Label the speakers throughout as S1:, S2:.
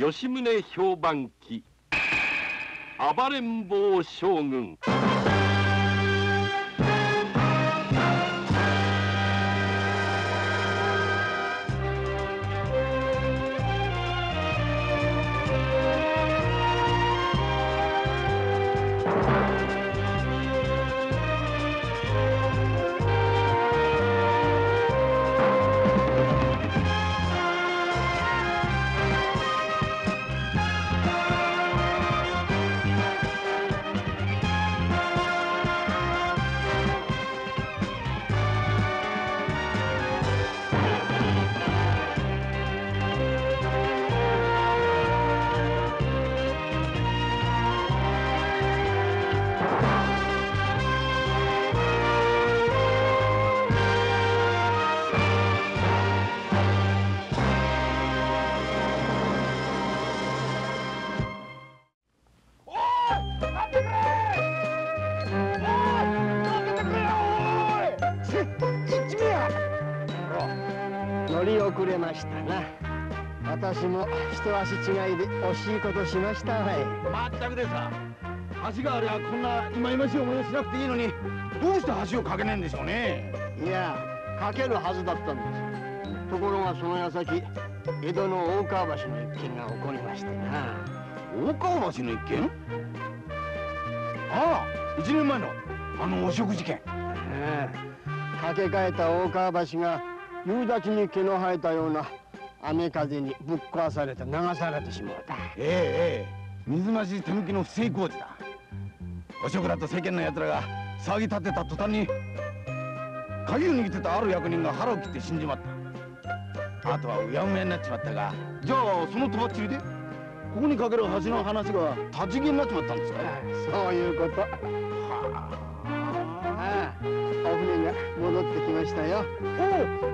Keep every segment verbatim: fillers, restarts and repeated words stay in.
S1: 吉宗評判記暴れん坊将軍。
S2: 乗り遅れましたな。私も一足違いで惜しいことしましたわい。
S3: まったくでさ、橋がありゃこんな忌々しい思いをしなくていいのに、どうして橋を架けねえんでしょうね。
S2: いや、架けるはずだったんです。ところがその矢先、江戸の大川橋の一件が起こりましてな。
S3: 大川橋の一件？ああ、一年前のあの汚職事件。
S2: ええ、架け替えた大川橋が夕立に毛の生えたような雨風にぶっ壊されて流されてしまった。
S3: ええええ、水増し手抜きの不正工事だ。汚職だと世間の奴らが騒ぎ立てた途端に、鍵を握ってたある役人が腹を切って死んじまった。あとはうやむやになっちまったが。じゃあそのとばっちりでここにかける橋の話が立ち消えになっちまったんですか？
S2: そういうこと。はあ、お船が戻ってきましたよ。おう。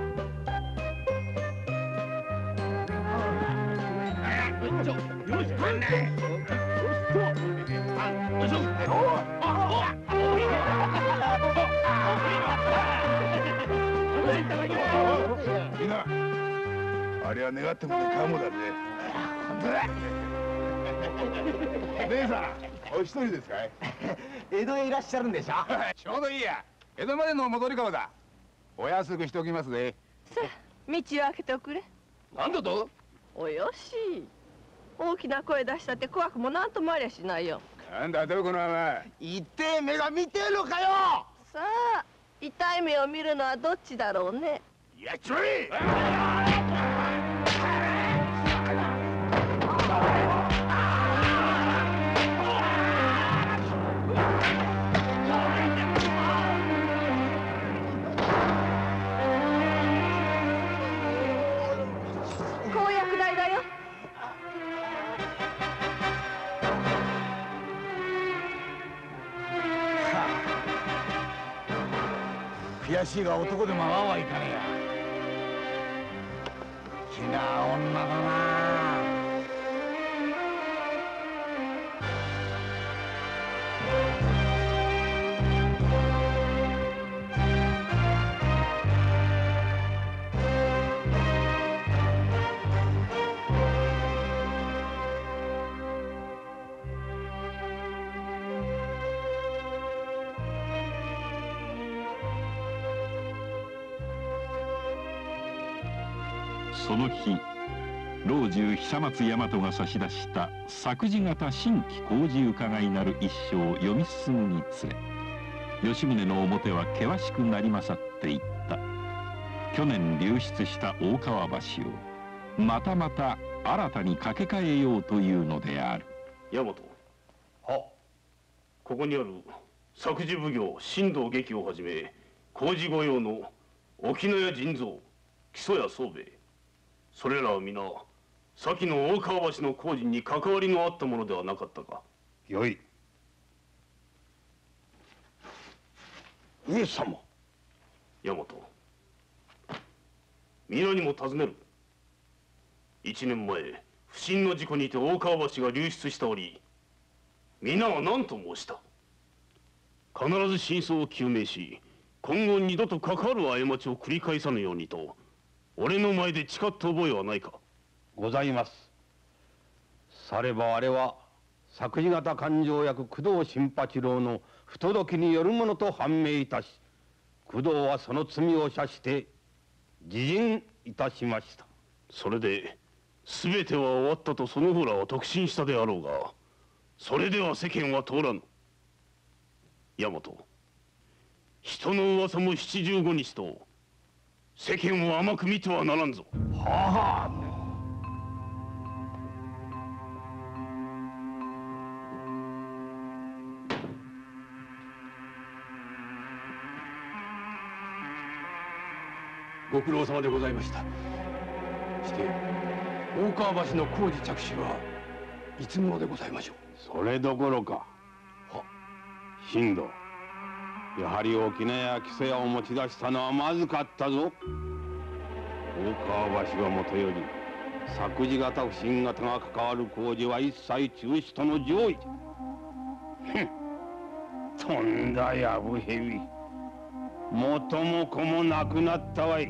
S4: みんな、あれは願ってもねかもだぜ。姉さん、お一人ですかい？
S3: 江戸へいらっしゃるんでしょ？
S4: ちょうどいいや。江戸までの戻り川だ。お安くしておきますぜ。
S5: さあ、道を開けておくれ。
S4: なんだと？
S5: およし。大きな声出したって怖くもなんともありゃしないよ。
S4: なんだとこの甘い。
S3: 痛え目が見てえのかよ。
S5: さあ、痛い目を見るのはどっちだろうね。
S4: やっちょい。
S5: 公約代だよ。
S3: 悔しいが男でもああはいかねえや。気な女だな。
S1: その日、老中久松大和が差し出した作事型新規工事伺いなる一章を読み進むにつれ、吉宗の面は険しくなりまさっていった。去年流出した大川橋をまたまた新たに架け替えようというのである。
S6: 大和、はここにある作事奉行新道劇をはじめ工事御用の沖野屋甚三、木曽屋宗兵衛、それらは皆先の大川橋の工事に関わりのあったものではなかったか？
S4: よい。
S3: 上様。
S6: 大和、皆にも尋ねる。一年前不審の事故にて大川橋が流出した折、皆は何と申した？必ず真相を究明し、今後二度と関わる過ちを繰り返さぬようにと俺の前で誓った覚えはないか？
S4: ございます。
S3: さればあれは作事方勘定役工藤新八郎の不届きによるものと判明いたし、工藤はその罪を射して自刃いたしました。
S6: それで全ては終わったとその方らは特進したであろうが、それでは世間は通らぬ。大和、人の噂も七十五日と世間を甘く見てはならんぞ。
S3: はあ。
S7: ご苦労様でございました。して大川橋の工事着手はいつ頃でございましょう。
S3: それどころか。
S7: は
S3: 新藤、やはり沖縄や木曽屋を持ち出したのはまずかったぞ。大川橋はもとより作事方不審方が関わる工事は一切中止との上位じゃ。ふん、とんだやぶへび、元も子もなくなったわい。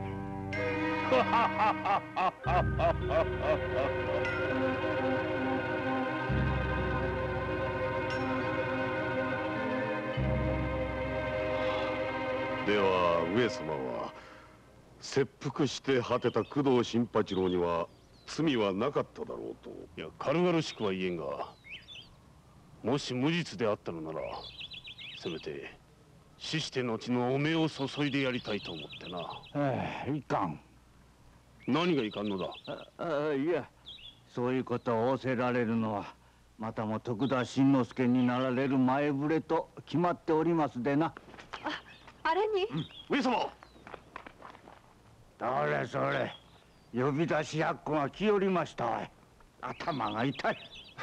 S8: では上様は切腹して果てた工藤新八郎には罪はなかっただろうと。
S6: いや、軽々しくは言えんが、もし無実であったのならせめて死して後のお目を注いでやりたいと思ってな。
S3: ええ、いかん。
S6: 何がいかんのだ。
S9: ああ、いや、そういうことを仰せられるのはまたも徳田新之助になられる前触れと決まっておりますでな。
S5: あ、あれに、
S6: うん、上様。
S9: どれそれ、呼び出しやっこが来よりましたわい。頭が痛い。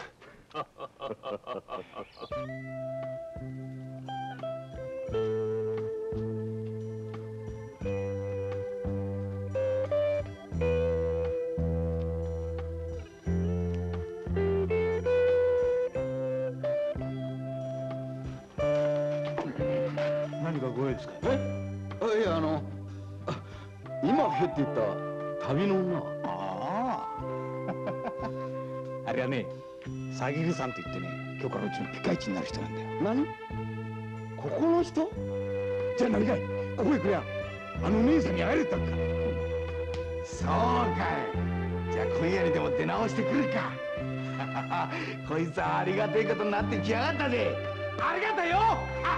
S3: 何かご用ですか。え、いや、あの今へって言った旅の女。
S7: あああれはね、さぎるさんと言ってね、今日からうちのピカイチになる人なんだよ。
S3: 何、ここの人。
S7: じゃあ何かい、ここへ来りゃあの姉さんに会えるったんか。そうかい。じゃあ今夜にでも出直してくるか。こいつはありがてえことになってきやがったぜ。ありがとよ。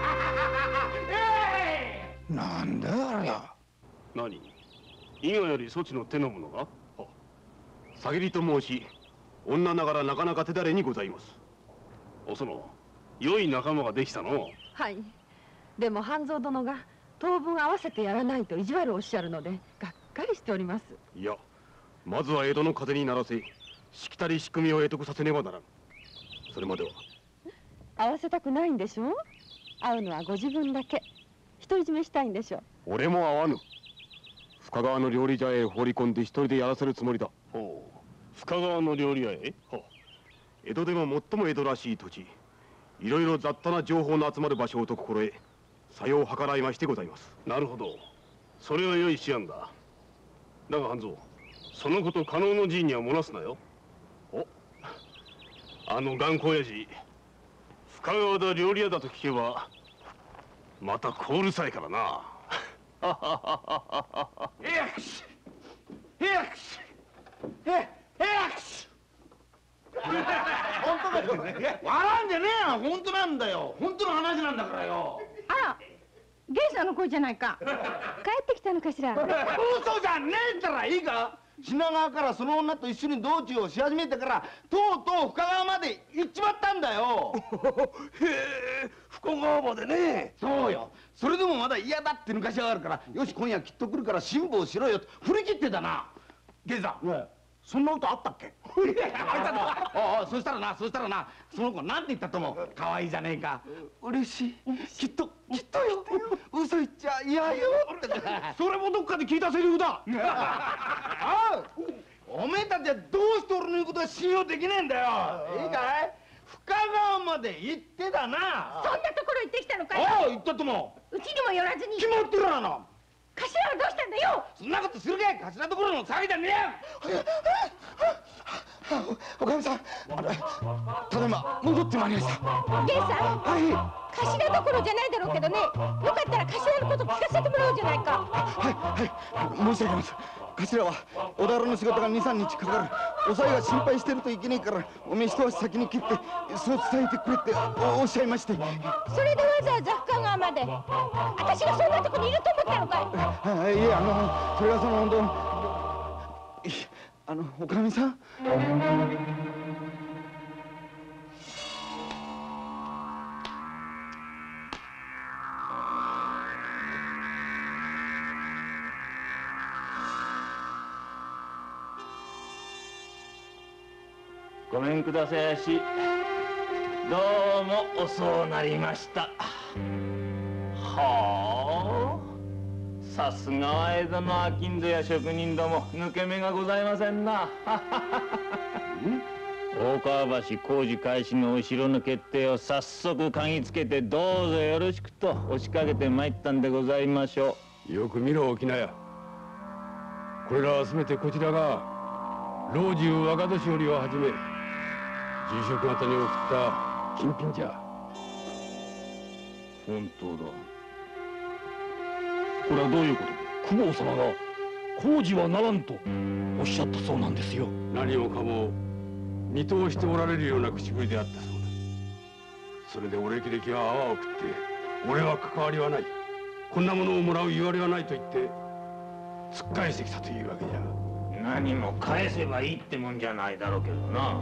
S3: なんだあれは。
S6: 何、伊賀よりそちの手の者が。
S8: さぎりと申し、女ながらなかなか手だれにございます。
S6: お園、良い仲間ができたの。
S5: はい。でも半蔵殿が当分合わせてやらないと意地悪をおっしゃるのでがっかりしております。
S8: いや、まずは江戸の風にならせ、しきたり仕組みを得得させねばならん。それまでは。
S5: 合わせたくないんでしょ。会うのはご自分だけ。独り占めしたいんでしょ。
S8: 俺も会わぬ。深川の料理茶屋へ放り込んで一人でやらせるつもりだ。
S6: ほう、深川の料理屋へ。
S8: 江戸でも最も江戸らしい土地、いろいろ雑多な情報の集まる場所をと心得、さよう計らいましてございます。
S6: なるほど、それは良い思案だ。だが半蔵、そのこと加納のじいには漏らすなよ。お、あの頑固親父、深川田料理屋だと聞けばまたコールさえからな。
S7: へやくしへやくしへやくし。本当だよ。笑うんじゃねえよ。本当なんだよ。本当の話なんだからよ。
S10: あら、芸者の声じゃないか。帰ってきたのかしら。
S7: 嘘じゃねえったらいいか。品川からその女と一緒に道中をし始めてからとうとう深川まで行っちまったんだよ。
S3: へえ、深川までね。
S7: そうよ。それでもまだ嫌だって抜かしやがるから、よし今夜きっと来るから辛抱しろよと振り切ってたな。
S3: 源さん、そんなことあったっけ。
S7: ああ、そしたらな、そしたらな、その子なんて言ったと思う。可愛いじゃねえか。嬉しい。きっときっとよ。嘘言っちゃ嫌よって。
S3: それもどっかで聞いたセリフだ。
S7: ああ、おめえたちはどうして俺の言うことは信用できねえんだよ。いいかい、深川まで行ってだな。
S10: そんなところ行ってきたのかい。
S7: ああ、行ったとも。
S10: うちにも寄らずに。
S7: 決まってるわな。
S10: 頭はどうしたんだよ。
S7: そんなことするかい。頭どころの騒ぎじゃねえや。
S3: おかみさん、あれただいま戻ってまいりました。
S10: ゲイさん、
S3: はい。
S10: 頭どころじゃないだろうけどね、よかったら頭のこと聞かせてもらおうじゃないか。
S3: はいはい、申し訳ないです。頭は小田原の仕事が二三日かかる。おさえが心配してるといけねえから、おめえ一足先に切ってそう伝えてくれっておっしゃいまして。
S10: それでわざわざ深川まで。私がそんなとこにいると思ったのかい。
S3: いえ、あのそれはその本当あのおかみさん。
S9: ごめんくださいやし、どうも遅うなりました。はあ、さすがは江戸の商人や職人ども抜け目がございませんな。大川橋工事開始の後ろの決定を早速嗅ぎつけて、どうぞよろしくと押しかけてまいったんでございましょ
S8: う。よく見ろ沖縄。これらは全てこちらが老中若年寄をはじめ住職方に送った金品じゃ。
S6: 本当だ。これはどういうこと？公方様が工事はならんとおっしゃったそうなんですよ。
S8: 何もかも見通しておられるような口ぶりであったそうだ。それでお歴々は泡を食って、俺は関わりはない、こんなものをもらう言われはないと言って突っ返してきたというわけじゃ。
S9: 何も返せばいいってもんじゃないだろうけどな。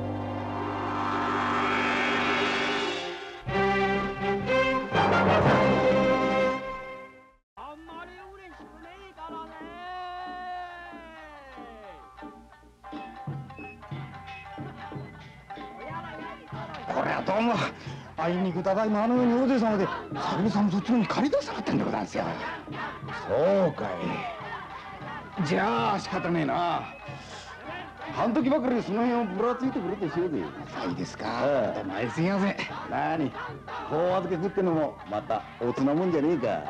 S3: これはどうもあいにくただいまあのように大勢様でサルさんもそっちのに借り出さかったんでございますよ。そうかい。じゃあ仕方ねえな。半時ばかりでその辺をぶらついてくれてしようで。そういいですか。お前すみません。なにこう預け食ってのもまたおつなもんじゃねえか。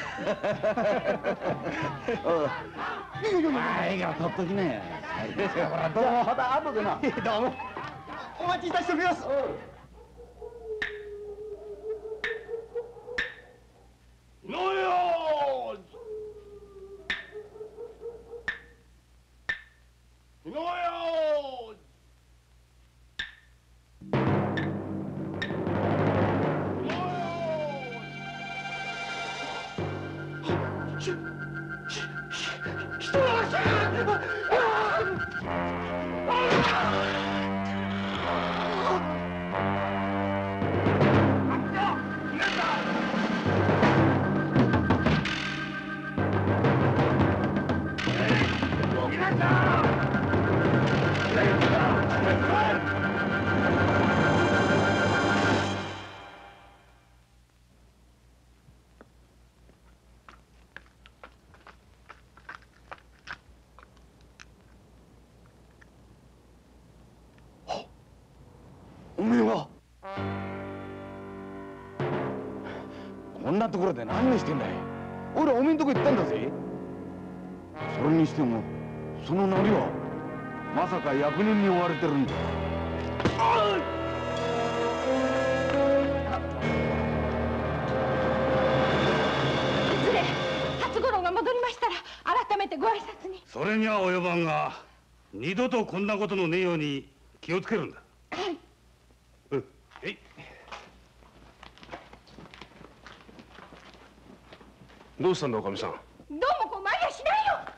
S3: あいいから取っときなよ。じゃあどうもまた後でな。どうもお待ちいたしております。
S6: のよーのよーし、し、し、人がし
S3: おめえはこんなところで何をしてんだい。俺はおめえんとこ行ったんだぜ。それにしてもそのなりはまさか役人に追われてるんだ。
S10: 失礼。初五郎が戻りましたら改めてご挨拶に。
S6: それには及ばんが、二度とこんなことのねえように気をつけるんだ。
S10: はい。
S6: うん、えい。どうしたんだおかみさん。
S10: どうもこうまりやしないよ。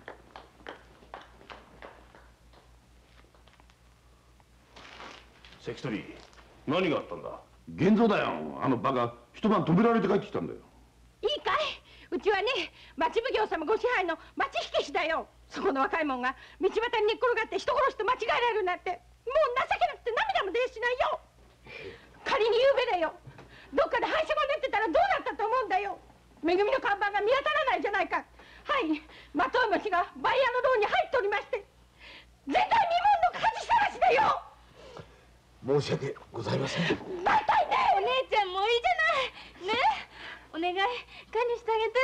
S6: 関取、何があったんだ。
S8: 現像だよ。あのバカ一晩止められて帰ってきたんだよ。
S10: いいかい。うちはね、町奉行様ご支配の町火消しだよ。そこの若いもんが道端に寝っ転がって人殺しと間違えられるなんて、もう情けなくて涙も出やしないよ。仮に夕べだよ、どっかで廃車が出てたらどうなったと思うんだよ。めぐみの看板が見当たらないじゃないか。はい、松尾町がバイヤーの牢に入っておりまして、絶対未聞の火事探しだよ。
S8: 申し訳ございません。
S10: 大体ね。
S11: お姉ちゃんもういいじゃない。ねえ、お願い管理してあげて。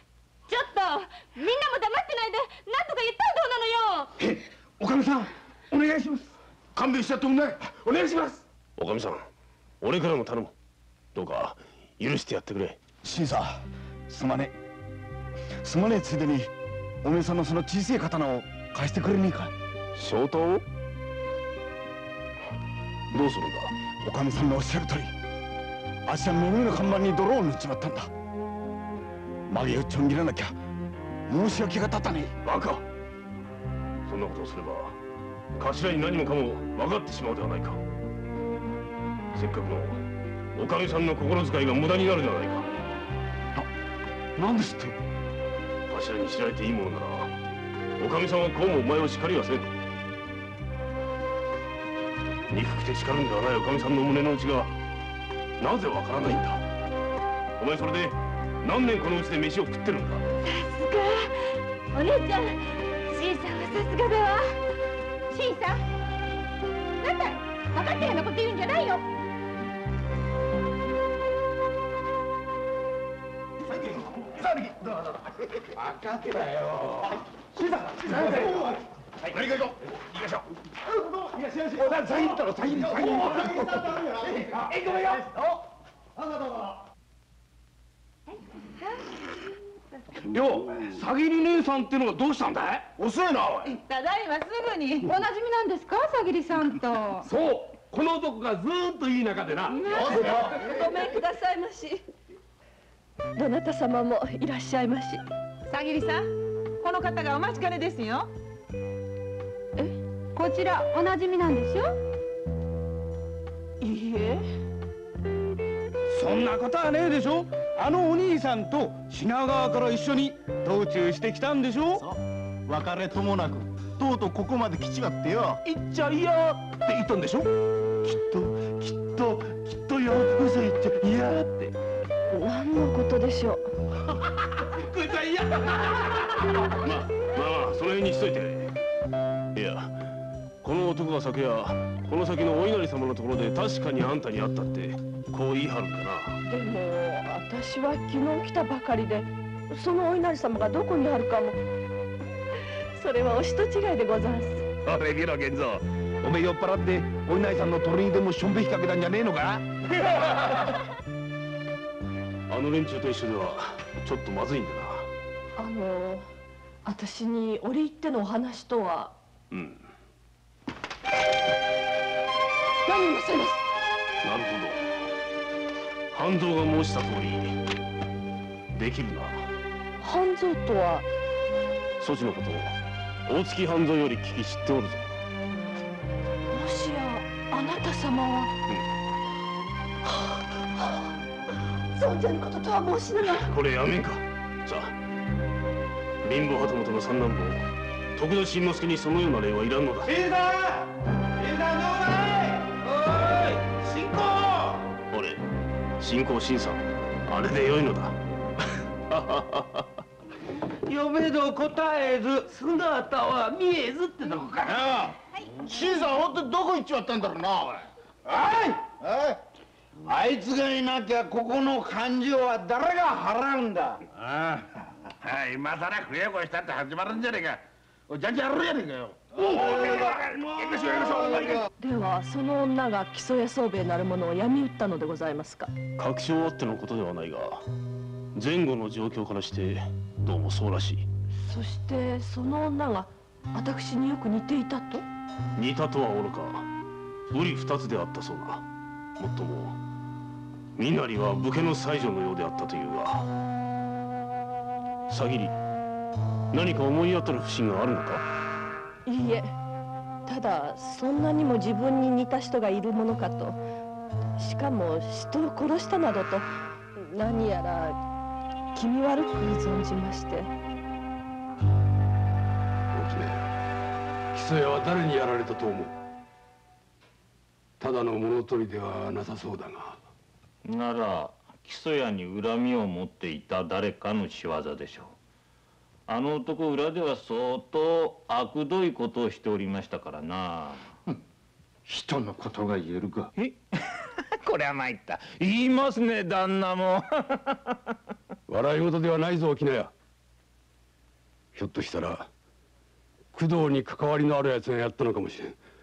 S11: ちょっとみんなも黙ってないで何とか言ったらどうなのよ。
S3: え、おかみさん、
S7: お願いします。勘弁しちゃってもないお願いします。
S6: おかみさん、俺からも頼む。どうか許してやってくれ。
S3: 新さん、すまねえすまねえついでにおめえさんのその小さい刀を貸してくれねえか。
S6: 正刀をどうするんだ。
S3: おかみさんのおっしゃる通り、あっしはめ組の看板に泥を塗っちまったんだ。曲げをちょん切らなきゃ申し訳が立たねえ。
S6: バカ、そんなことをすれば頭に何もかも分かってしまうではないか。せっかくのおかみさんの心遣いが無駄になるではないか。
S3: な、なんですって。
S6: 頭に知られていいものならおかみさんはこうもお前を叱りはせん。憎くて叱るんではないおかみさんの胸の内がなぜわからないんだ。お前それで何年このうちで飯を食ってるんだ。
S11: さすがお姉ちゃん、新さんはさすがだわ。
S10: 新さん、なんだい、分かったようなこと言うんじゃないよ。
S7: 分かったよ。新さん、何か行こう。行きましょう。いらっしゃいませ。おだ、先に行ったろ、先に。先に。え、ごめんよ。
S3: よ、さぎり姉さんってのはどうしたんだい。遅えな、おい。
S5: ただいますぐに。おなじみなんですか、さぎりさんと。
S8: そう、この男がずーっといい仲でな。
S5: ごめんくださいまし。どなた様もいらっしゃいまし。
S12: さぎりさん、この方がお待ちかねですよ。
S5: え、こちらおなじみなんでしょ。いいえ、
S3: そんなことはねえでしょ。あのお兄さんと品川から一緒に道中してきたんでしょ。そう別れともなくとうとうここまで来ちまってよ。行っちゃいやって言ったんでしょ。きっときっときっとよ、嘘言っちゃいやって。
S5: 何のことでしょう。
S3: こいつはいや。
S6: まあまあその辺にしといて。いや、この男が昨夜この先のお稲荷様のところで確かにあんたに会ったってこう言い張るんだな。
S5: でも私は昨日来たばかりで、そのお稲荷様がどこにあるかも。それはお人違いでござんす。
S7: おれ見ろ源蔵、おめえ酔っ払ってお稲荷さんの鳥にでもしょんべひかけたんじゃねえのか。
S6: あの連中と一緒ではちょっとまずいんだな。
S5: あの私に折り入ってのお話とは。
S6: うん、
S5: 何をなさいます。
S6: なるほど、半蔵が申した通りできるな。
S5: 半蔵とは。
S6: そちのことを大月半蔵より聞き知っておるぞ。
S5: もしやあなた様は。存じぬこととは申しながら。
S6: これやめんか。さあ、貧乏旗本の三男坊徳田新之助にそのような例はいらんのだ。
S3: 新さん、新さんどうだい。おい、新公。
S6: 俺、新公新さん、あれでよいのだ。
S3: 嫁ど答えず姿は見えずってとこかな。新さんほんとどこ行っちまったんだろうな。おいおい、あいつがいなきゃここの勘定は誰が払うんだ。ああ、今さら不平行したって始まるんじゃねえか。おい、じゃんじゃんやるやねえかよ。
S5: ではその女が木曽屋宗兵衛なるものを闇討ったのでございますか。
S6: 確証あってのことではないが、前後の状況からしてどうもそうらしい。
S5: そしてその女が私によく似ていたと。
S6: 似たとはおろか、瓜二つであったそうな。もっとも身なりは武家の妻女のようであったというが、さぎり何か思い当たる節があるのか。
S5: いいえ、ただそんなにも自分に似た人がいるものかと。しかも人を殺したなどと何やら気味悪く存じまして。
S8: おきね、木曽屋は誰にやられたと思う。ただの物取りではなさそうだが。
S9: なら木曽屋に恨みを持っていた誰かの仕業でしょう。あの男裏では相当悪どいことをしておりましたからな。
S7: 人のことが言えるか。
S9: えこれは参った。言いますね、旦那も。
S8: 笑い事ではないぞ、沖縄屋。ひょっとしたら工藤に関わりのあるやつがやったのかもしれん。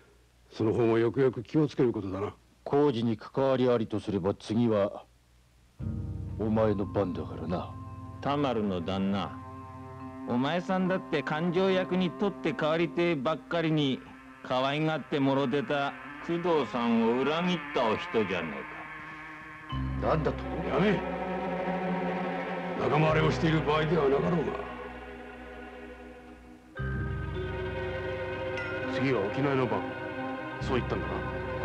S8: その方もよくよく気をつけることだな。
S13: 工事に関わりありとすれば次はお前の番だからな。
S9: 田丸の旦那、お前さんだって勘定役に取って代わりてばっかりに可愛がってもろてた工藤さんを裏切ったお人じゃね
S13: えか。なんだと？
S8: やめ。仲間割れをしている場合ではなかろうが。次は沖縄の番、そう言ったんだな。はい。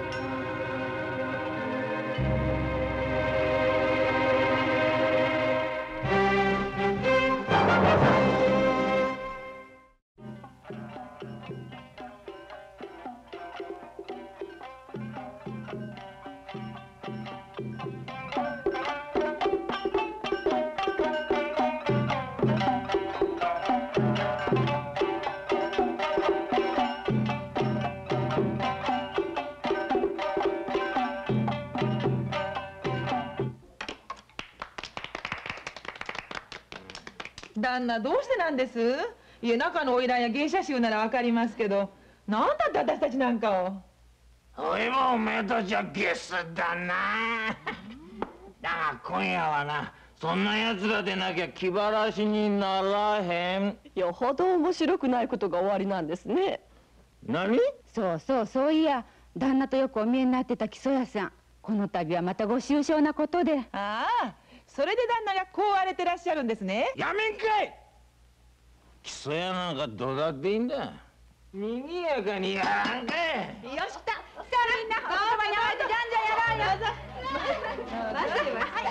S12: 旦那、どうしてなんです？いえ、中の花魁や芸者衆ならわかりますけど、なんだって私たちなんかを。
S9: おいもおめえたちはゲスだな。だが今夜はな、そんな奴らでなきゃ気晴らしにならへん。
S5: よほど面白くないことが終わりなんですね。
S9: 何？
S14: そうそう、そういや旦那とよくお見えになってた木曽屋さん、この度はまたご愁傷なことで。
S12: ああ、それで旦那がこう荒れてらっしゃるんですね。
S9: やめんかい。木曽屋なんかどうだっていいんだ。賑やかにやらんかい。
S11: よし、さあみんな、おそばに合わせてじゃんじゃんやろうよ。まずは、はい、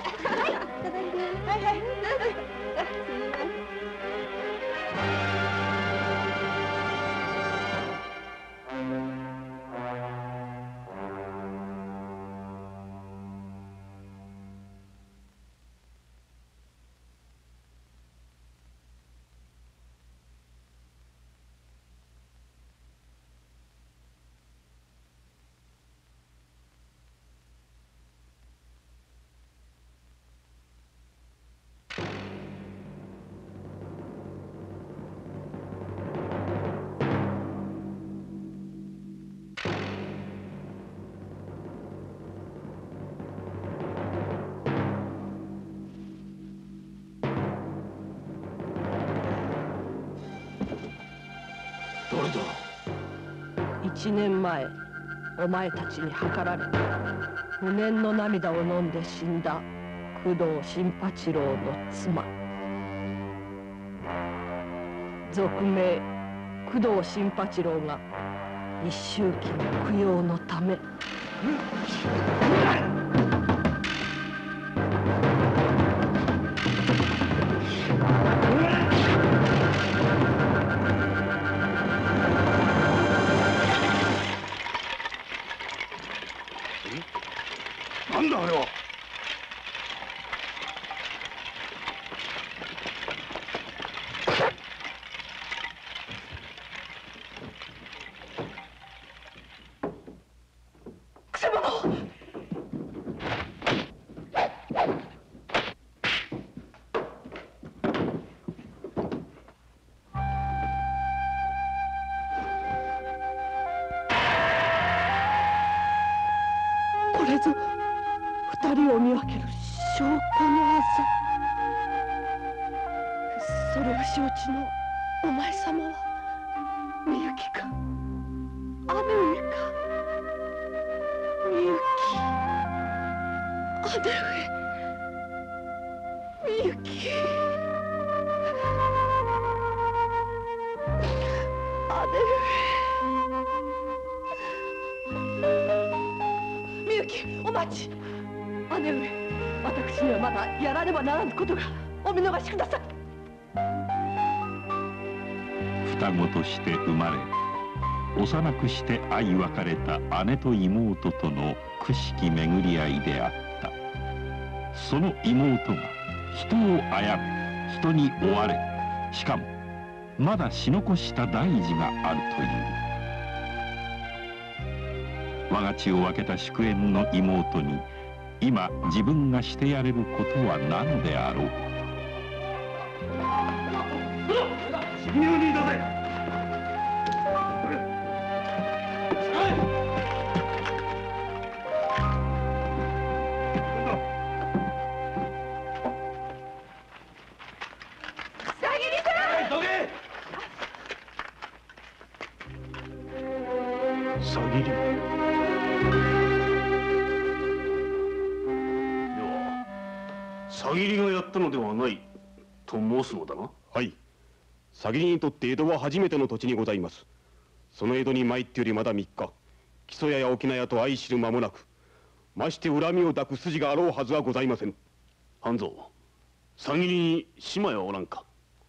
S11: はいはい。
S8: 誰だ？
S5: 一年前お前たちに計られ無念の涙を飲んで死んだ工藤新八郎の妻、俗名工藤新八郎が一周忌の供養のため、
S8: なんだあれは。
S5: くせ者！これぞ二人を見分ける証拠の技。それを承知のお前様はみゆきか姉上か。みゆき、姉上、みゆき、姉上。みゆき、お待ち。姉上、私にはまだやらねばならぬことが。お見逃しください。
S1: 双子として生まれ幼くして相別れた姉と妹とのくしき巡り合いであった。その妹が人を殺め人に追われ、しかもまだ死残した大事があるという。我が血を分けた祝宴の妹に今自分がしてやれることは何であろう。
S8: 入人だぜ。
S6: 詐欺りがやったのではないと申すのだな。
S15: はい。詐欺りにとって江戸は初めての土地にございます。その江戸に参ってよりまだみっか。木曽屋や沖縄屋と相知る間もなく、まして恨みを抱く筋があろうはずはございません。
S6: 半蔵、詐欺りに姉妹はおらんか。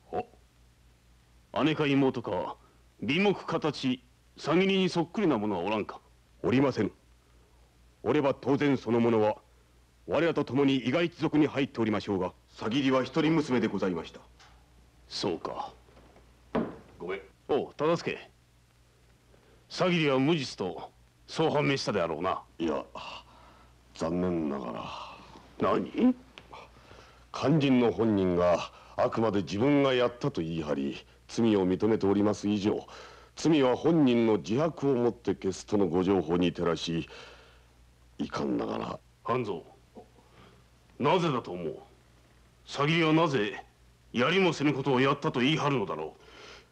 S6: 姉か妹か美目形詐欺りにそっくりな者はおらんか。
S15: おりません。おれば当然その者は我らと共に伊賀一族に入っておりましょうが、詐欺りは一人娘でございました。
S6: そうか。ごめん。おう忠相、詐欺りは無実とそう判明したであろうな。
S15: いや、残念ながら。
S6: 何？
S15: 肝心の本人があくまで自分がやったと言い張り罪を認めております以上、罪は本人の自白をもって消すとのご情報に照らし、いかんながら。
S6: 半蔵、なぜだと思う？詐欺りはなぜやりもせぬことをやったと言い張るのだろ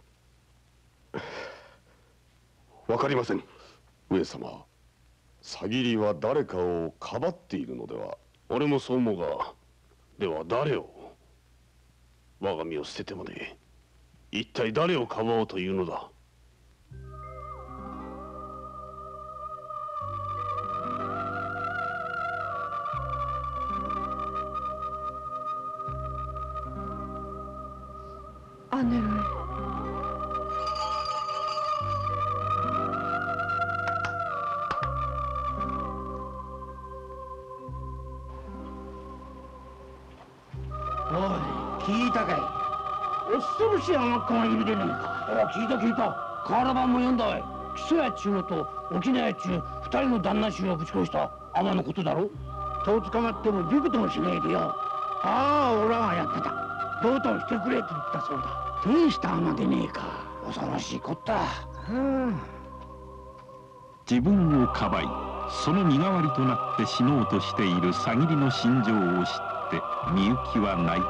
S15: う。わかりません。上様、詐欺りは誰かをかばっているのでは？
S6: 俺もそう思うが、では誰を？我が身を捨ててまで一体誰をかばおうというのだ？
S5: 姉上。
S3: おい、聞いたかい？恐ろしい甘っかがいるでねえか。ああ、聞いた聞いた。瓦版も読んだわい。木曽屋っちゅうのと沖縄っちゅう二人の旦那衆をぶち殺した尼のことだろ。と捕まってもびくともしねえでよ。ああ、おらがやってた。どうとしてくれって言ったそうだ。大した尼でねえか。恐ろしいこった。
S1: 自分をかばい、その身代わりとなって死のうとしている詐欺りの心情を知ってみゆきは泣い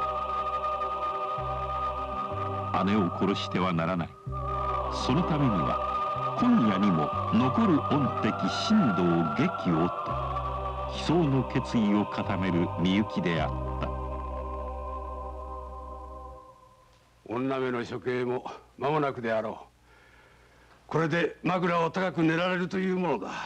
S1: た。姉を殺してはならない。そのためには今夜にも残る御敵神道撃をと悲壮の決意を固めるみゆきであった。
S8: 女目の処刑も間もなくであろう。これで枕を高く寝られるというものだ。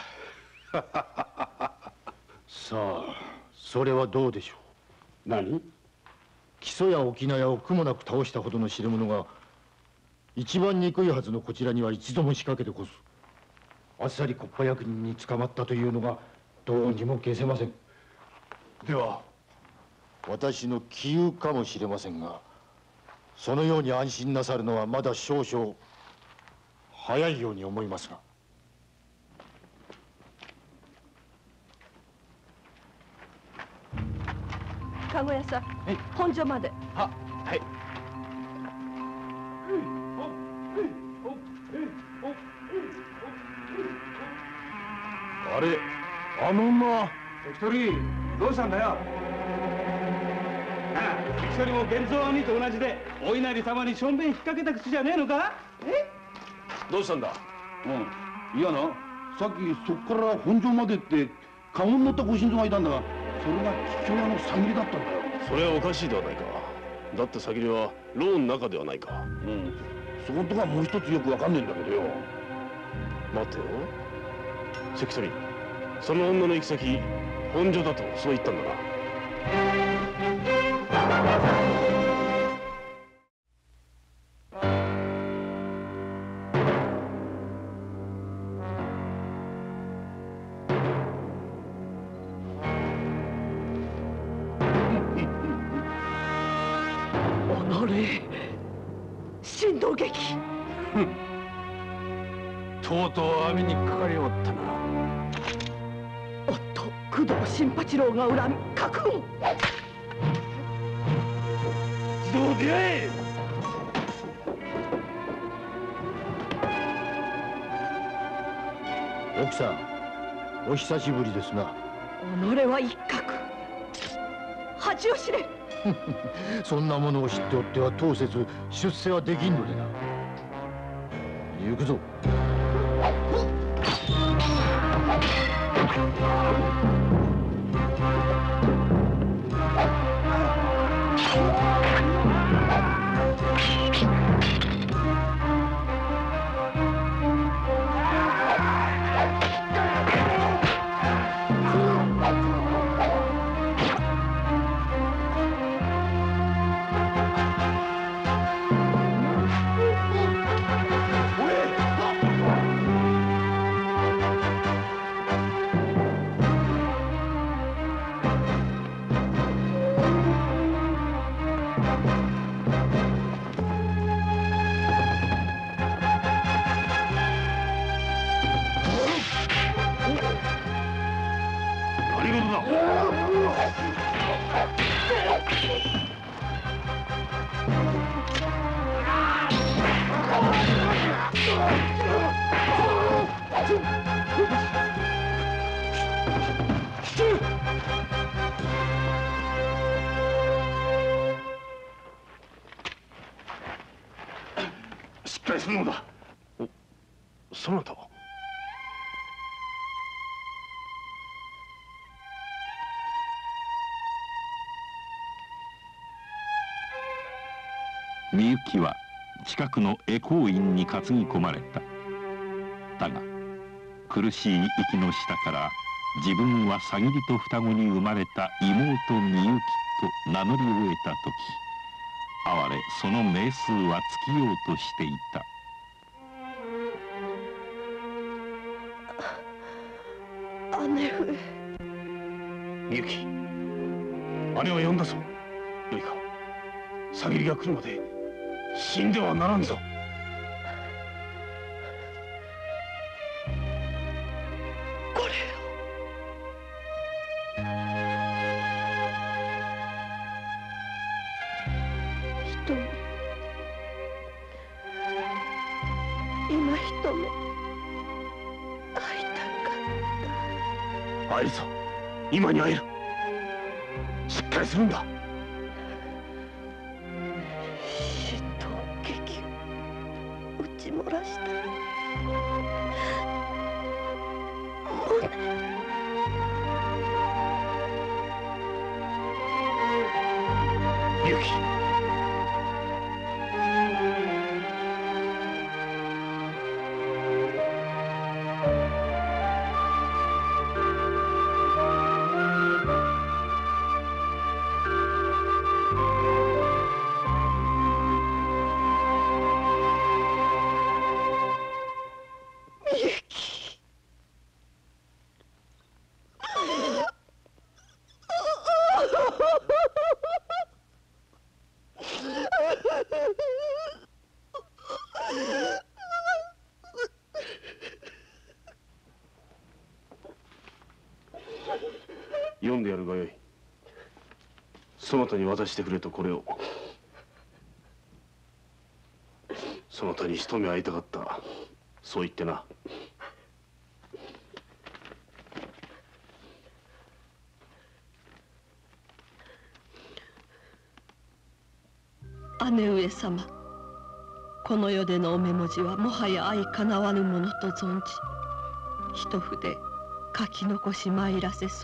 S13: さあ、それはどうでしょう。
S8: 何？
S13: 木曽や沖縄屋を苦もなく倒したほどの代物が一番憎いはずのこちらには一度も仕掛けてこず、あっさり木っ端役人に捕まったというのがどうにも消せません。
S8: では
S13: 私の杞憂かもしれませんが、そのように安心なさるのはまだ少々早いように思いますが。
S5: かご屋さん、本所まで。
S3: は、はい。
S15: あれ、あの女。
S3: 関取、どうしたんだよ。ああ、関取も源蔵兄と同じでお稲荷様にしょんべん引っ掛けた口じゃねえのか。え？
S6: どうしたんだ？
S3: うん、いやな、さっきそっから本庄までってカゴに乗ったご神像がいたんだが、それが桔梗屋の詐欺りだったんだよ。
S6: それはおかしいではないか。だって詐欺りは牢の中ではないか。
S3: うん、そこんとこはもう一つよくわかんねえんだけどよ。
S6: 待てよ、関取、その女の行き先本所だとそう言ったんだな。
S5: 神道劇。
S8: とうとう網にかかりおったな。
S5: 夫工藤新八郎が恨み覚悟。
S8: 自動出会え。
S13: 奥さん、お久しぶりですな。
S5: 己は一角、恥を知れ。
S13: そんなものを知っておっては当節出世はできんのでな。行くぞ。
S6: しっかりするのだ。お、そなたは。
S1: みゆきは近くの回向院に担ぎ込まれた。だが苦しい息の下から自分はさぎりと双子に生まれた妹みゆきと名乗り終えた時、哀れその名数は尽きようとしていた。
S5: 姉上。
S6: みゆき、姉を呼んだぞ。よいか、さぎりが来るまで死んではならんぞ。
S5: これを。一目。今一目。会いたかった。
S6: 会えるぞ。今に会える。しっかりするんだ。
S5: 漏らした
S6: みゆき、読んでやるがよい。そなたに渡してくれとこれを。そなたに一目会いたかった、そう言ってな。
S5: 姉上様、この世でのお目文字はもはや相かなわぬものと存じ、一筆書き残し参らせ候。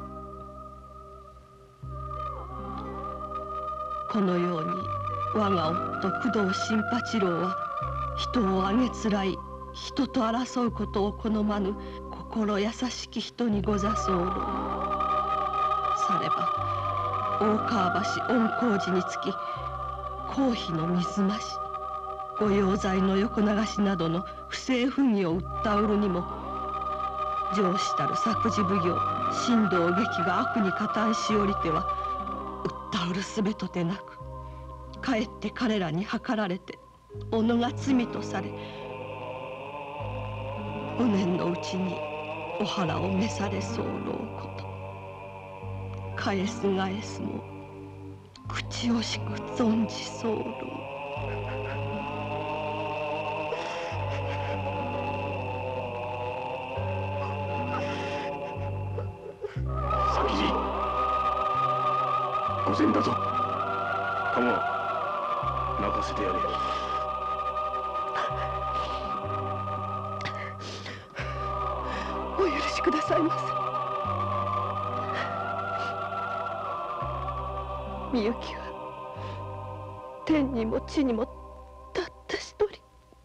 S5: このように我が夫工藤新八郎は人をあげつらい、人と争うことを好まぬ心優しき人にござそうろう。されば大川橋御工事につき公費の水増し、御用材の横流しなどの不正不義を訴うるにも、上司たる作事奉行新道劇が悪に加担しおりては訴うるすべとてなく、かえって彼らに計られて己が罪とされ、無念のうちにお腹を召され候こと。返す返すも口惜しく存じ候。
S6: 先じ御前だぞ。構わん、泣かせてやれ。
S5: お許しくださいませ。みゆきは天にも地にもたった一人、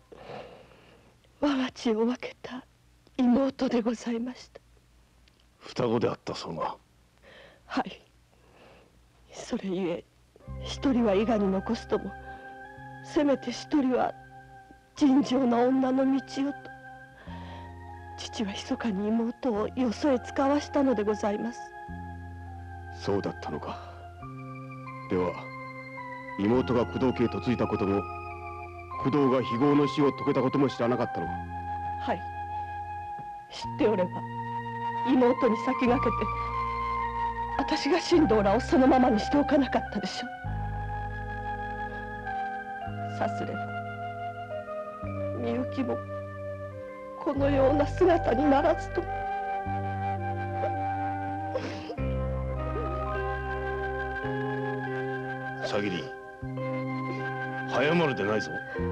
S5: 我が血を分けた妹でございました。
S15: 双子であったそうな。
S5: はい。それゆえ一人は伊賀に残すとも、せめて一人は尋常な女の道をと、父は密かに妹をよそへ使わしたのでございます。
S16: そうだったのか。では妹が工藤家へ嫁いだことも、工藤が非業の死を遂げたことも知らなかったのか。
S5: はい、知っておれば妹に先駆けて私が新藤らをそのままにしておかなかったでしょう。さすればみゆきもこのような姿にならずと。
S6: さぎり、早まるでないぞ。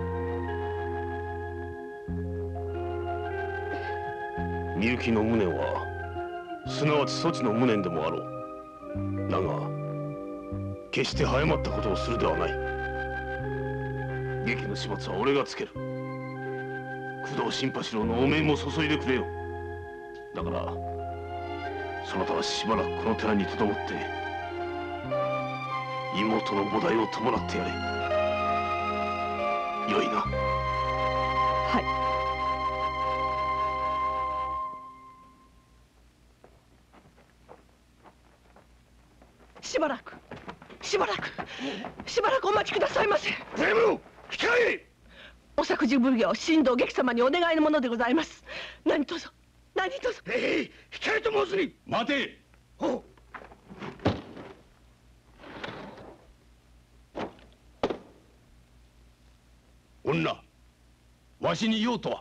S6: みゆきの無念はすなわちそちの無念でもあろう。だが決して早まったことをするではない。劇の始末は俺がつける。工藤新八郎のおめえも注いでくれよ。だからそなたはしばらくこの寺にとどまって妹の菩提を伴ってやれ。よいな。
S5: はい。しばらくしばらくしばらくお待ちくださいませ。
S6: 大名、控え。
S5: お作事奉行新藤劇様にお願いのものでございます。何卒何卒。
S6: ええ、控えと申すに。待て。
S5: おう。
S6: 女、わしに用とは。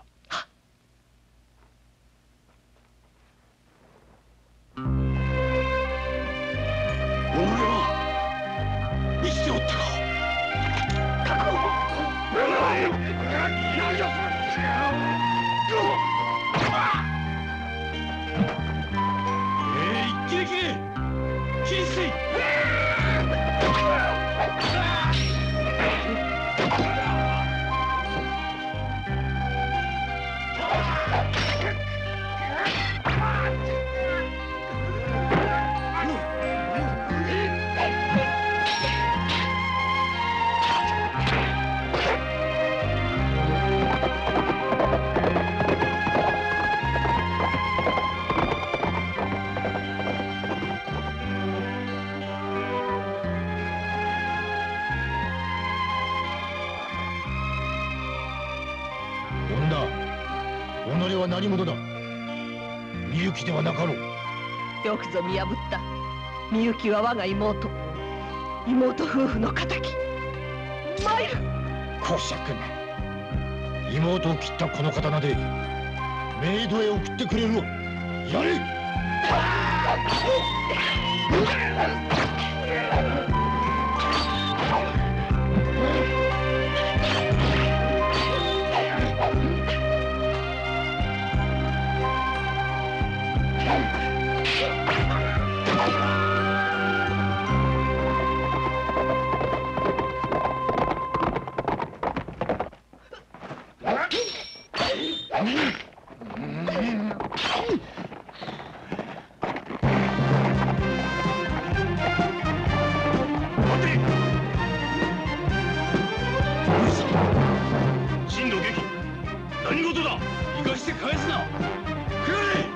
S6: 生きておったか。
S5: 覚悟。
S6: ええ、一気に切れ。切り捨てい。
S13: 己は何者だ。みゆきではなかろう。
S5: よくぞ見破った。みゆきは我が妹。妹夫婦の敵。参る。
S13: こしゃくな。妹を切ったこの刀でメイドへ送ってくれるわ。やれ。
S6: 新藤劇、何事だ。生かして返すな。くれ。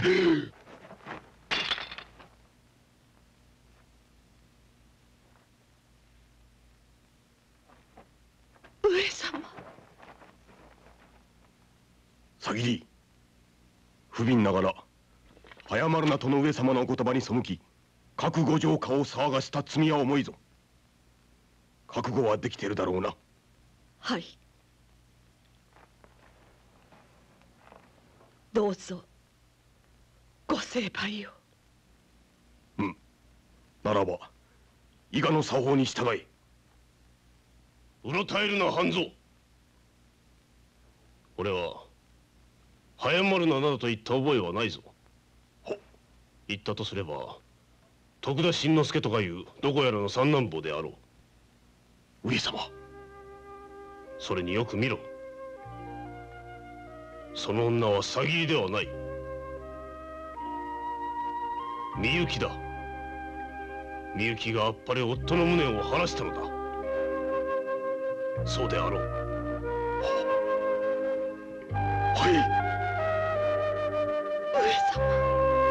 S5: 上様。
S16: さぎり、不憫ながら早まるなとの上様のお言葉に背き、各五条家を騒がせた罪は重いぞ。覚悟はできているだろうな。
S5: はい。どうぞご成敗を。
S16: うんならば伊賀の作法に従え。
S6: うろたえるな半蔵。俺は早まるななどと言った覚えはないぞ。言ったとすれば徳田新之助とかいうどこやらの三男坊であろ
S16: う。上様、
S6: それによく見ろ。その女は詐欺ではない。みゆきだ。みゆきがあっぱれ夫の無念を晴らしたのだ。そうであろう。
S16: はい。
S5: 上様。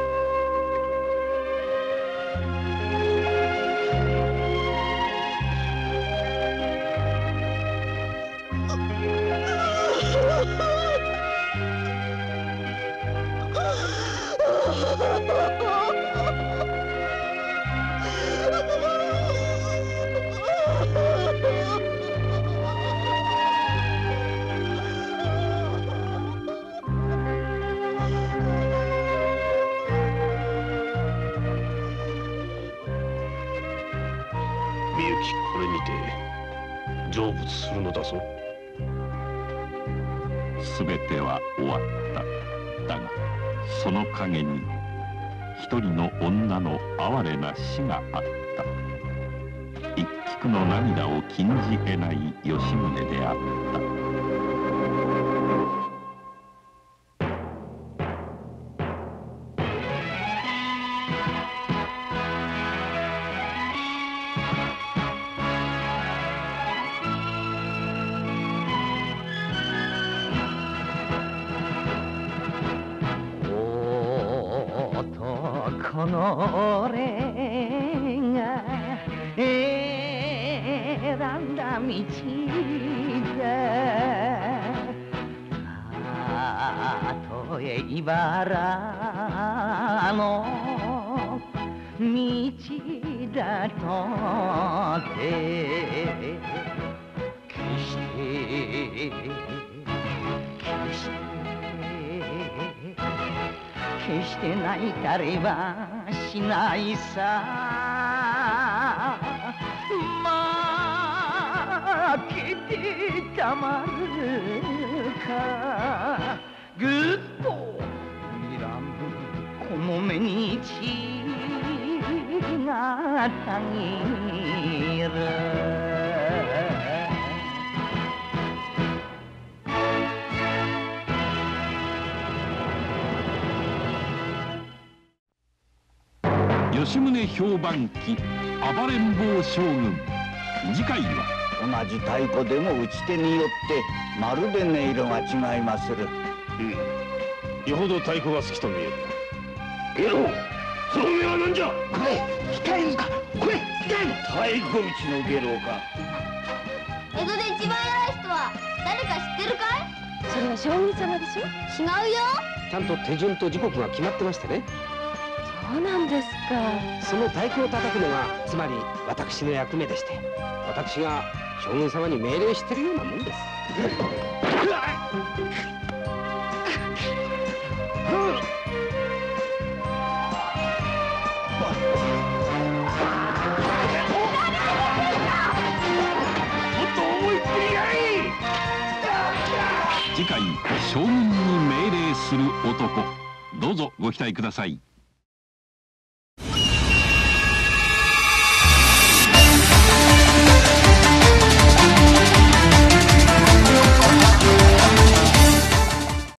S6: みゆき、これにて成仏するのだぞ。
S1: すべては終わった。だがその陰に一人の女の哀れな死があった。一菊の涙を禁じ得ない吉宗であった。
S17: この俺が選んだ道だ。たとえ茨の道だとて決して決して決して泣いたりはしないさ。負けてたまるか。ぐっと睨むこの目に血がたぎる。
S1: 吉宗評判記暴れん坊将軍。次回は
S3: 同じ太鼓でも打ち手によってまるで音色が違いまする。
S6: うん、よほど太鼓が好きと見える。ゲロ、その目は何じゃ。
S3: これ控えるか。これ控える。
S6: 太鼓打ちのゲロか。
S11: 江戸で一番偉い人は誰か知ってるかい？
S5: それは将軍様でしょ。
S11: 違うよ。
S18: ちゃんと手順と時刻が決まってましてね。
S5: そうなんですか。
S18: その太鼓を叩くのがつまり私の役目でして、私が将軍様に命令してるようなもんです。
S1: 次回将軍に命令する男。どうぞご期待ください。